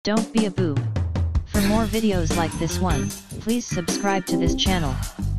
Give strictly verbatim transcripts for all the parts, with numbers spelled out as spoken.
Don't be a boob. For more videos like this one, please subscribe to this channel.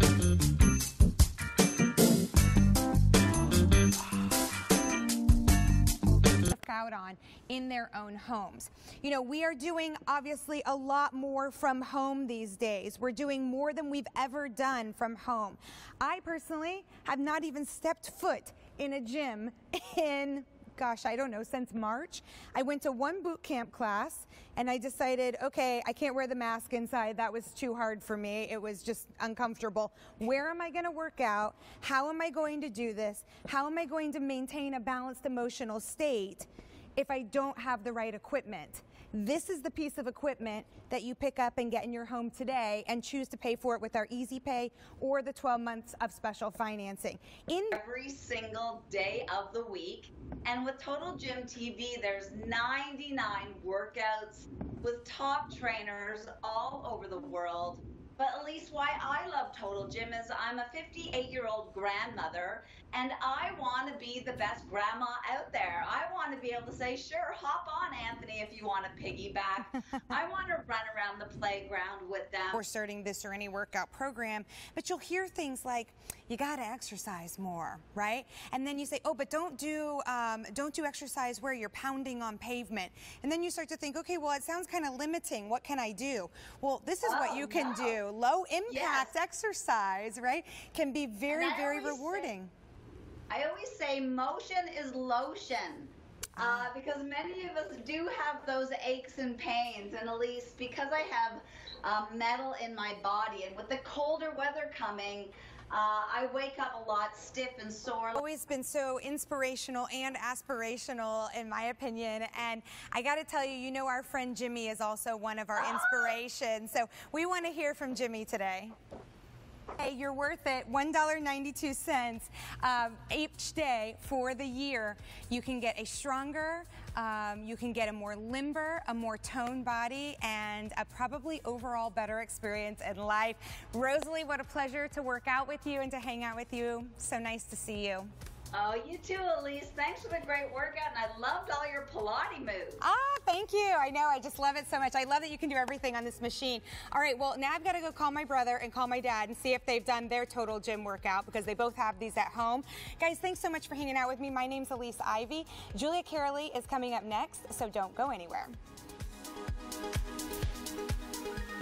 Out on in their own homes. You know, we are doing obviously a lot more from home these days. We're doing more than we've ever done from home. I personally have not even stepped foot in a gym in gosh, I don't know, since March. I went to one boot camp class and I decided, okay, I can't wear the mask inside. That was too hard for me. It was just uncomfortable. Where am I going to work out? How am I going to do this? How am I going to maintain a balanced emotional state if I don't have the right equipment? This is the piece of equipment that you pick up and get in your home today and choose to pay for it with our Easy Pay or the twelve months of special financing. In every single day of the week. And with Total Gym T V, there's ninety-nine workouts with top trainers all over the world. But at least why I love Total Gym is I'm a fifty-eight-year-old grandmother, and I want to be the best grandma out there. I want to be able to say, sure, hop on, Anthony, if you want to piggyback. I want to run around the playground with them. Or starting this or any workout program, but you'll hear things like, you got to exercise more, right? And then you say, oh, but don't do, um, don't do exercise where you're pounding on pavement. And then you start to think, okay, well, it sounds kind of limiting. What can I do? Well, this is oh, what you can no. do. Low impact yes. exercise, right, can be very, very rewarding. Say, I always say motion is lotion. Uh, because many of us do have those aches and pains, and at least because I have um, metal in my body, and with the colder weather coming, Uh, I wake up a lot stiff and sore. Always been so inspirational and aspirational, in my opinion. And I got to tell you, you know, our friend Jimmy is also one of our inspirations. So we want to hear from Jimmy today. Hey, you're worth it. one dollar and ninety-two cents um, each day for the year. You can get a stronger, um, you can get a more limber, a more toned body, and a probably overall better experience in life. Rosalie, what a pleasure to work out with you and to hang out with you. So nice to see you. Oh, you too, Elise. Thanks for the great workout, and I loved all your Pilates moves. Ah, thank you. I know. I just love it so much. I love that you can do everything on this machine. All right, well, now I've got to go call my brother and call my dad and see if they've done their Total Gym workout, because they both have these at home. Guys, thanks so much for hanging out with me. My name's Elise Ivy. Julia Carolee is coming up next, so don't go anywhere.